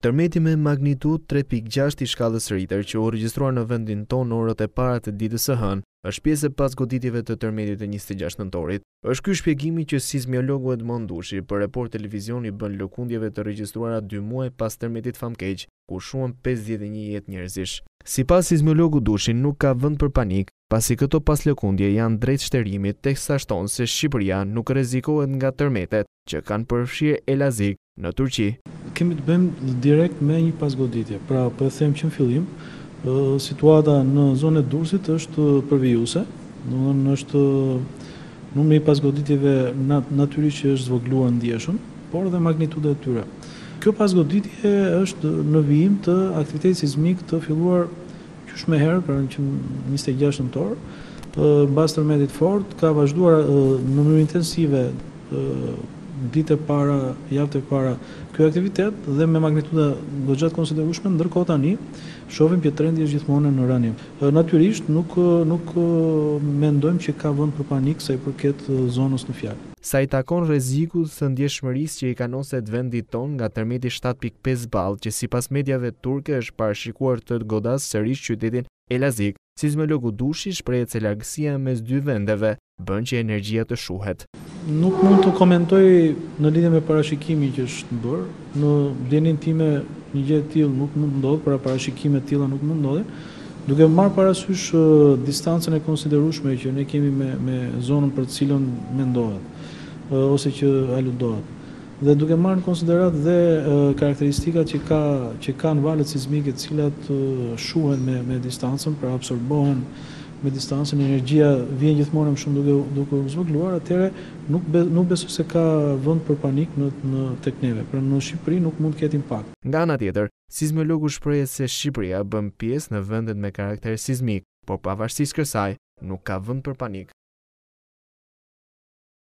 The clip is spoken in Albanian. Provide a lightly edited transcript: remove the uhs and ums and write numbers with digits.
Tërmeti me magnitudë 3.6 i shkallës Richter që u regjistruar në vendin tonë në orët e para të ditës së hënë, është pjesë e pasgoditjeve të tërmetit të 26 nëntorit. Është ky shpjegimi që sismologu Edmond Dushi për Report Televizioni bën lëkundjeve të regjistruara 2 muaj pas tërmetit famkeq, ku shuan 51 jetë njerëzish. Sipas sismologu Dushi, nuk ka vend për panik, pasi këto paslëkundje janë drejt shterimit, teksa shton se Shqipëria nuk rrezikohet nga tërmetet që kanë përfshirë Elazig në Turqi. Kemi të bëjmë direkt me një pasgoditje. Pra, po e them që në fillim, situata në zonën e Durrësit është përvijuese, domethënë është numri i pasgoditjeve natyrisht që është zvogëluar ndjeshëm, por dhe magnituda e tyre. Kjo pasgoditje është në vijim të aktivitetit sismik të filluar qysh më herët, pra në 26 nëntor, mbas tërmetit fort, ka vazhduar në mënyrë intensive ditë e para, javët e para ky aktivitet dhe me magnituda goxha të konsiderueshme, ndërkohë tani shohim që trendi është gjithmonë në rënje. Natyrisht nuk mendojmë që ka vend për panik sa i përket zonës në fjalë. Sa i takon rrezikut të ndjeshmërisë që i kanoset vendit ton nga tërmeti 7.5 ball, që sipas mediave turke është parashikuar të godasë sërish qytetin Elazig, sismologu Dushi shprehet se largësia mes dy vendeve bën që energjia të shuhet. Nuk mund të komentoj në lidhje me parashikimin që është bërë. Në djenin time një gjë e tillë nuk mund të ndodhë, pra parashikime të tilla nuk mund ndodhin. Duke marrë parasysh distancën e konsiderueshme që ne kemi me zonën për të cilën mendohet ose që aludohet. Dhe duke marrë në konsiderat dhe karakteristikat që kanë valët sismike të cilat shuhen me distancën, pra absorbohen me distancën, energjia vjen gjithmonë më shumë duke u zvogëluar, atëherë nuk besoj se ka vend për panik tek neve. Pra në Shqipëri nuk mund të ketë impakt. Nga ana tjetër, sismologu shprehet se Shqipëria bën pjesë në vendet me karakter sismik, por pavarësisht kësaj, nuk ka vend për panik.